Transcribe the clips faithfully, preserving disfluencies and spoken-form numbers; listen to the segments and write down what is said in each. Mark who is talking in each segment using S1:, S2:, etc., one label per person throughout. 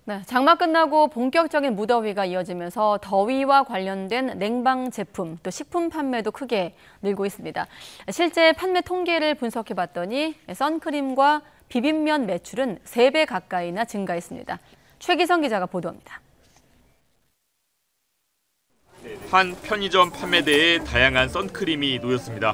S1: 네, 장마 끝나고 본격적인 무더위가 이어지면서 더위와 관련된 냉방 제품, 또 식품 판매도 크게 늘고 있습니다. 실제 판매 통계를 분석해봤더니 선크림과 비빔면 매출은 세 배 가까이나 증가했습니다. 최기성 기자가 보도합니다.
S2: 한 편의점 판매대에 다양한 선크림이 놓였습니다.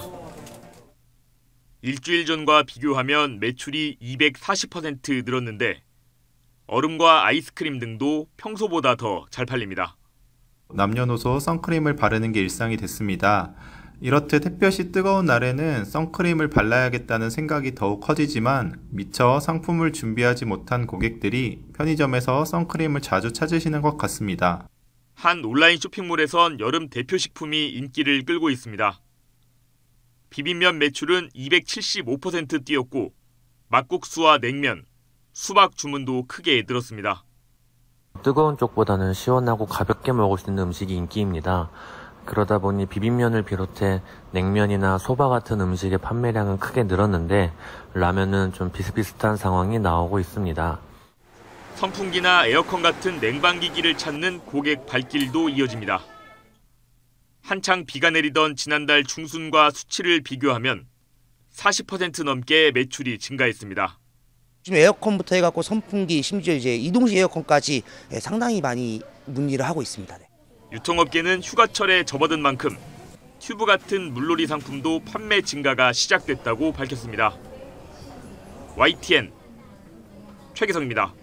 S2: 일주일 전과 비교하면 매출이 이백사십 퍼센트 늘었는데 얼음과 아이스크림 등도 평소보다 더 잘 팔립니다.
S3: 남녀노소 선크림을 바르는 게 일상이 됐습니다. 이렇듯 햇볕이 뜨거운 날에는 선크림을 발라야겠다는 생각이 더욱 커지지만 미처 상품을 준비하지 못한 고객들이 편의점에서 선크림을 자주 찾으시는 것 같습니다.
S2: 한 온라인 쇼핑몰에선 여름 대표 식품이 인기를 끌고 있습니다. 비빔면 매출은 이백칠십오 퍼센트 뛰었고 막국수와 냉면, 수박 주문도 크게 늘었습니다.
S4: 뜨거운 쪽보다는 시원하고 가볍게 먹을 수 있는 음식이 인기입니다. 그러다 보니 비빔면을 비롯해 냉면이나 소바 같은 음식의 판매량은 크게 늘었는데 라면은 좀 비슷비슷한 상황이 나오고 있습니다.
S2: 선풍기나 에어컨 같은 냉방기기를 찾는 고객 발길도 이어집니다. 한창 비가 내리던 지난달 중순과 수치를 비교하면 사십 퍼센트 넘게 매출이 증가했습니다.
S5: 지금 에어컨부터 해갖고 선풍기, 심지어 이제 이동식 에어컨까지 상당히 많이 문의를 하고 있습니다.
S2: 유통업계는 휴가철에 접어든 만큼 튜브 같은 물놀이 상품도 판매 증가가 시작됐다고 밝혔습니다. 와이티엔 최기성입니다.